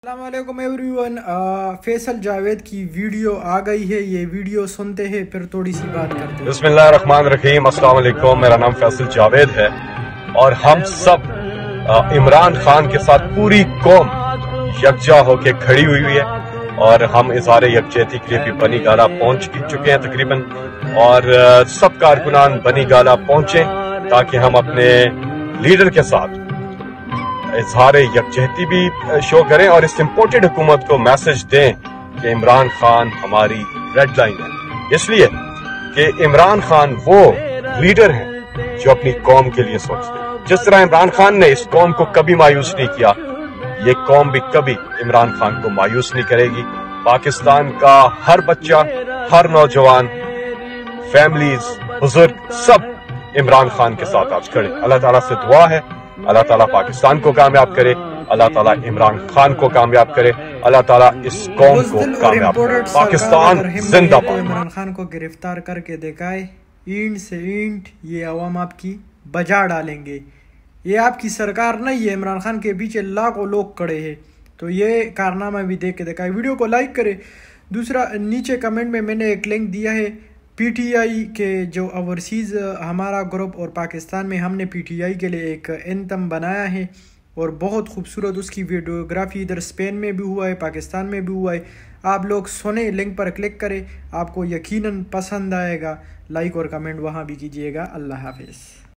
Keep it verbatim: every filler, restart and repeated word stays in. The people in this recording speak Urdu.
السلام علیکم ایوری ون. فیصل جاوید کی ویڈیو آ گئی ہے, یہ ویڈیو سنتے ہیں پھر تھوڑی سی بات کرتے ہیں. بسم اللہ الرحمن الرحیم. السلام علیکم, میرا نام فیصل جاوید ہے اور ہم سب عمران خان کے ساتھ پوری قوم یکجا ہو کے کھڑی ہوئی ہوئی ہے اور ہم اظہار یکجہتی کے لیے بھی بنی گالا پہنچ چکے ہیں تقریباً, اور سب کارکنان بنی گالا پہنچیں تاکہ ہم اپنے لیڈر کے ساتھ اظہار یکجہتی بھی شو کریں اور اس امپورٹنٹ حکومت کو میسج دیں کہ عمران خان ہماری ریڈ لائن ہے, اس لیے کہ عمران خان وہ لیڈر ہیں جو اپنی قوم کے لیے سوچتے ہیں. جس طرح عمران خان نے اس قوم کو کبھی مایوس نہیں کیا, یہ قوم بھی کبھی عمران خان کو مایوس نہیں کرے گی. پاکستان کا ہر بچہ, ہر نوجوان, فیملیز, بزرگ سب عمران خان کے ساتھ آج کھڑے. اللہ تعالیٰ سے دعا ہے اللہ تعالیٰ پاکستان کو کامیاب کرے, اللہ تعالیٰ عمران خان کو کامیاب کرے, اللہ تعالیٰ اس قوم کو کامیاب کرے. پاکستان زندہ باد. عمران خان کو گرفتار کر کے دکھائے, اینٹ سے اینٹ یہ عوام آپ کی بجا ڈالیں گے. یہ آپ کی سرکار نہیں ہے, عمران خان کے پیچھے لاکھوں لوگ کھڑے ہیں, تو یہ کارنامہ بھی دیکھ کے دکھائے. ویڈیو کو لائک کرے. دوسرا, نیچے کمنٹ میں میں نے ایک لنک دیا ہے پی ٹی آئی کے جو اوورسیز ہمارا گروپ, اور پاکستان میں ہم نے پی ٹی آئی کے لیے ایک اینتھم بنایا ہے اور بہت خوبصورت اس کی ویڈیوگرافی ادھر اسپین میں بھی ہوا ہے, پاکستان میں بھی ہوا ہے. آپ لوگ سنیں, لنک پر کلک کریں, آپ کو یقیناً پسند آئے گا. لائک اور کمنٹ وہاں بھی کیجیے گا. اللہ حافظ.